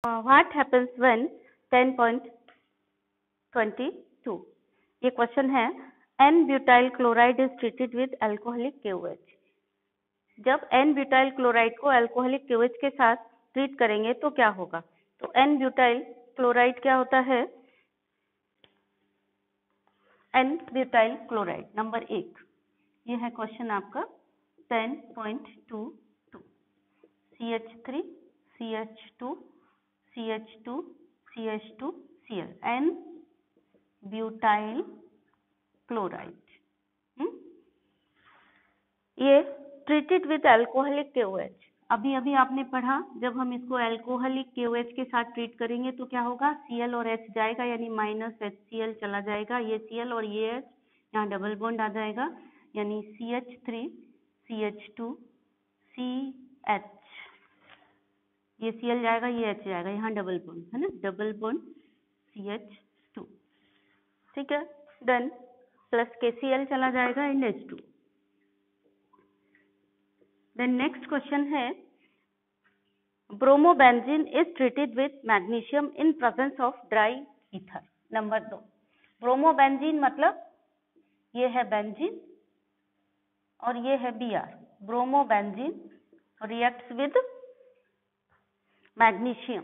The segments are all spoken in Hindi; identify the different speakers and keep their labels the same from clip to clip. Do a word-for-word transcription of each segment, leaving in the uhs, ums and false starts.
Speaker 1: Uh, what happens when ten point two two? ये क्वेश्चन है, N butyl chloride is treated with alcoholic K O H. जब N ब्यूटाइल क्लोराइड को अल्कोहलिक K O H के साथ ट्रीट करेंगे तो क्या होगा? तो N ब्यूटाइल क्लोराइड क्या होता है? N ब्यूटाइल क्लोराइड नंबर एक, ये है क्वेश्चन आपका ten point two two. C H three C H two C H two C H two Cl, N butyl chloride. ये treated with alcoholic K O H. अभी अभी आपने पढ़ा, जब हम इसको अल्कोहलिक K O H के साथ ट्रीट करेंगे तो क्या होगा? Cl और H जाएगा, यानी माइनस HCl चला जाएगा. ये Cl और ये H यहाँ डबल बॉन्ड आ जाएगा, यानी C H three C H two C H. ये Cl जाएगा, ये H जाएगा, यहाँ डबल बॉन्ड है ना, double bond C H two. ठीक है, done. Plus K C l चला जाएगा in H two. Then next question है, bromobenzene is treated with magnesium in presence of dry ether. Number दो, ब्रोमोबेंजीन मतलब ये है बेंजीन और ये है B R. Bromobenzene reacts with magnesium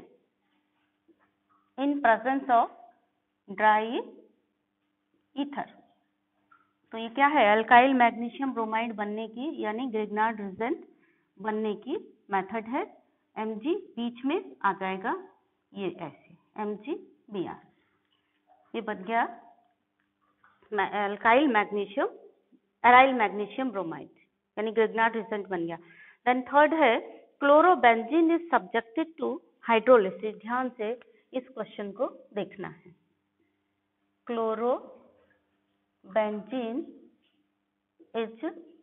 Speaker 1: in presence of dry ether. तो ये क्या है? अल्काइल मैग्नीशियम ब्रोमाइड बनने की, यानी ग्रिग्नार्ड रिजेंट बनने की मेथड है. Mg बीच में आ जाएगा, ये ऐसे Mg Br, ये बन गया alkyl magnesium aryl magnesium bromide, यानी ग्रिग्नार्ड रिजेंट बन गया. देन थर्ड है, chlorobenzene is subjected to hydrolysis. ध्यान से इस क्वेश्चन को देखना है. Chlorobenzene is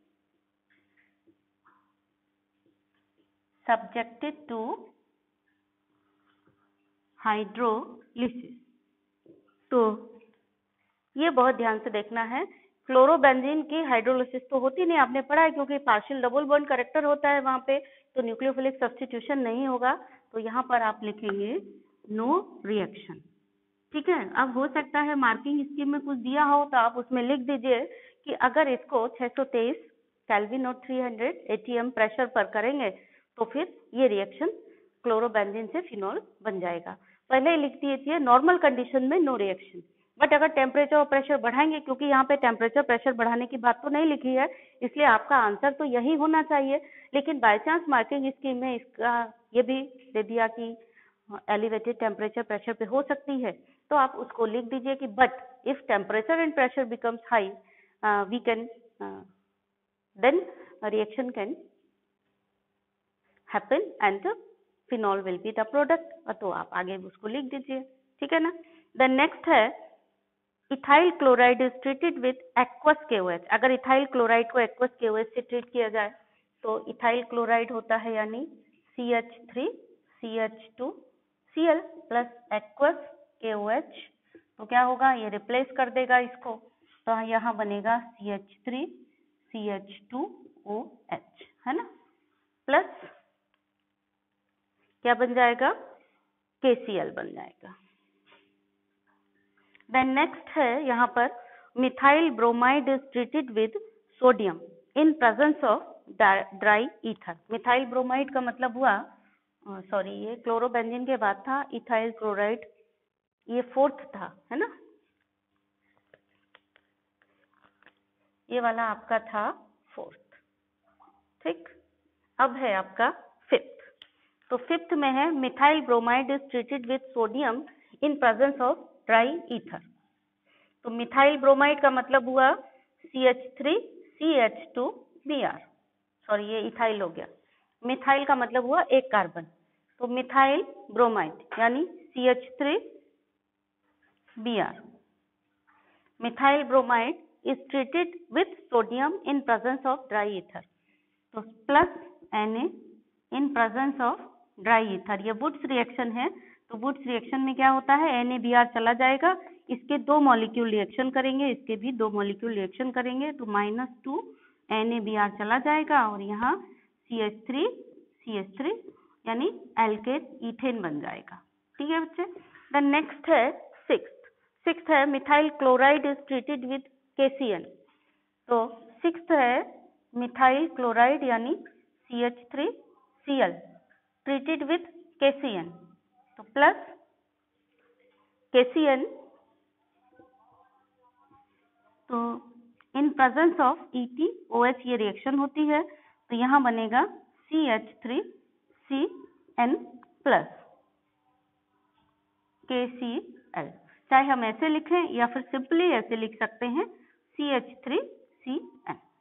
Speaker 1: subjected to hydrolysis. तो ये बहुत ध्यान से देखना है. क्लोरोबेंजीन की हाइड्रोलिसिस तो होती नहीं, आपने पढ़ा है, क्योंकि पार्शियल डबल बॉन्ड करेक्टर होता है वहां पे, तो न्यूक्लियोफिलिक सब्स्टिट्यूशन नहीं होगा. तो यहाँ पर आप लिखेंगे नो रिएक्शन. ठीक है. अब हो सकता है मार्किंग स्कीम में कुछ दिया हो तो आप उसमें लिख दीजिए कि अगर इसको छह सौ तेईस केल्विन और तीन सौ A T M प्रेशर पर करेंगे तो फिर ये रिएक्शन क्लोरोबेंजीन से फिनॉल बन जाएगा. पहले ही लिख दीजिए नॉर्मल कंडीशन में नो रिएक्शन. बट अगर टेम्परेचर और प्रेशर बढ़ाएंगे, क्योंकि यहाँ पे टेम्परेचर प्रेशर बढ़ाने की बात तो नहीं लिखी है, इसलिए आपका आंसर तो यही होना चाहिए. लेकिन बाय चांस मार्किंग स्कीम में इसका ये भी दे दिया कि एलिवेटेड टेम्परेचर प्रेशर पे हो सकती है, तो आप उसको लिख दीजिए कि but if temperature and pressure becomes high we can then reaction can happen and phenol will be the product. तो आप आगे उसको लिख दीजिए. ठीक है ना. देन नेक्स्ट है, ethyl chloride is treated with aqueous K O H. अगर इथाइल क्लोराइड को एक्वस K O H से ट्रीट किया जाए तो इथाइल क्लोराइड होता है, यानी C H three C H two Cl plus aqueous K O H. तो क्या होगा? ये रिप्लेस कर देगा इसको, तो यहाँ बनेगा C H three C H two O H, है ना, प्लस क्या बन जाएगा? K C l बन जाएगा. देन नेक्स्ट है यहाँ पर, methyl bromide is treated with sodium in presence of dry ether. Methyl bromide का मतलब हुआ, सॉरी uh, ये क्लोरोबेंजीन के बाद था इथाइल क्लोराइड, ये फोर्थ था, है ना, ये वाला आपका था फोर्थ. ठीक. अब है आपका फिफ्थ. तो फिफ्थ में है, methyl bromide is treated with sodium in presence of dry ether. तो मिथाइल ब्रोमाइड का मतलब हुआ C H three C H two B R, sorry ये इथाइल हो गया. मिथाइल का मतलब हुआ एक कार्बन, तो मिथाइल ब्रोमाइड यानी C H three B R. Methyl bromide is treated with sodium in presence of dry ether. तो plus Na in presence of dry ether. ये वुड्स रिएक्शन है, तो वुड्स रिएक्शन में क्या होता है? Na B R चला जाएगा, इसके दो मॉलिक्यूल रिएक्शन करेंगे, इसके भी दो मॉलिक्यूल रिएक्शन करेंगे, तो minus two Na B R चला जाएगा और यहाँ C H three C H three यानी एल्केन इथेन बन जाएगा. ठीक है बच्चे। देन नेक्स्ट है सिक्स्थ सिक्स्थ है methyl chloride is treated with K C N. तो सिक्स्थ है मिथाइल क्लोराइड यानी C H three C L treated with K C N. तो प्लस के सी एन, तो in presence of E T O H ये रिएक्शन होती है, तो यहाँ बनेगा C H three C N plus K C L. चाहे हम ऐसे लिखें या फिर सिंपली ऐसे लिख सकते हैं C H three C N.